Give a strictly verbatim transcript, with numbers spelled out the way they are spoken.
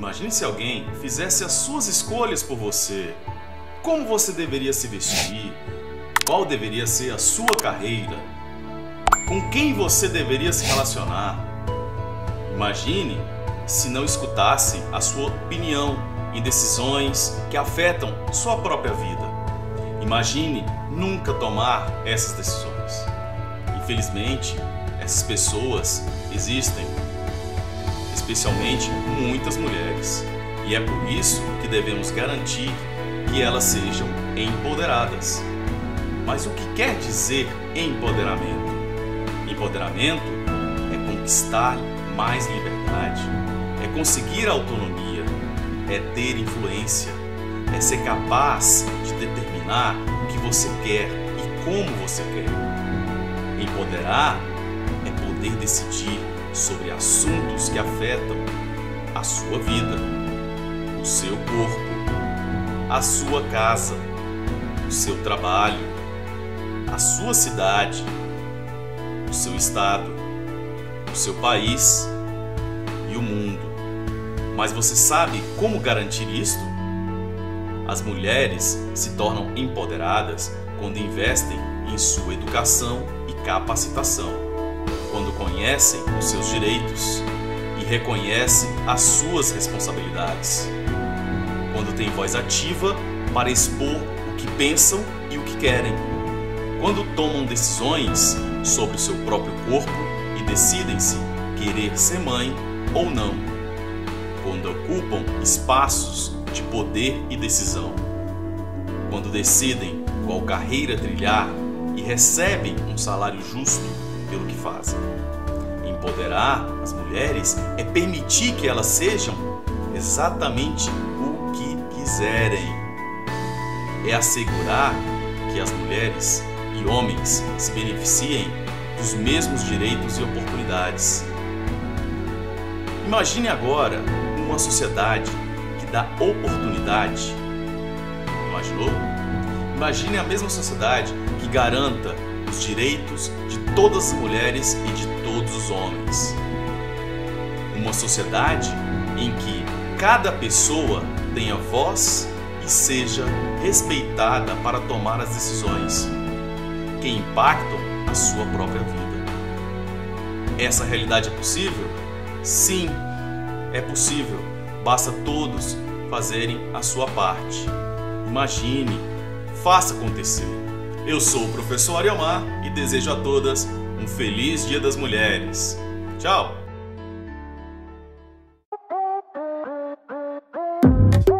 Imagine se alguém fizesse as suas escolhas por você. Como você deveria se vestir? Qual deveria ser a sua carreira? Com quem você deveria se relacionar? Imagine se não escutasse a sua opinião em decisões que afetam sua própria vida. Imagine nunca tomar essas decisões. Infelizmente, essas pessoas existem, especialmente muitas mulheres, e é por isso que devemos garantir que elas sejam empoderadas. Mas o que quer dizer empoderamento? Empoderamento é conquistar mais liberdade, é conseguir autonomia, é ter influência, é ser capaz de determinar o que você quer e como você quer. Empoderar é poder decidir sobre assuntos que afetam a sua vida, o seu corpo, a sua casa, o seu trabalho, a sua cidade, o seu estado, o seu país e o mundo. Mas você sabe como garantir isto? As mulheres se tornam empoderadas quando investem em sua educação e capacitação, quando conhecem os seus direitos e reconhecem as suas responsabilidades, quando têm voz ativa para expor o que pensam e o que querem, quando tomam decisões sobre o seu próprio corpo e decidem-se querer ser mãe ou não, quando ocupam espaços de poder e decisão, quando decidem qual carreira trilhar e recebem um salário justo pelo que fazem. Empoderar as mulheres é permitir que elas sejam exatamente o que quiserem. É assegurar que as mulheres e homens se beneficiem dos mesmos direitos e oportunidades. Imagine agora uma sociedade que dá oportunidade. Imaginou? Imagine a mesma sociedade que garanta os direitos de todas as mulheres e de todos os homens. Uma sociedade em que cada pessoa tenha voz e seja respeitada para tomar as decisões que impactam a sua própria vida. Essa realidade é possível? Sim, é possível. Basta todos fazerem a sua parte. Imagine, faça acontecer. Eu sou o professor Ariomar e desejo a todas um feliz Dia das Mulheres. Tchau!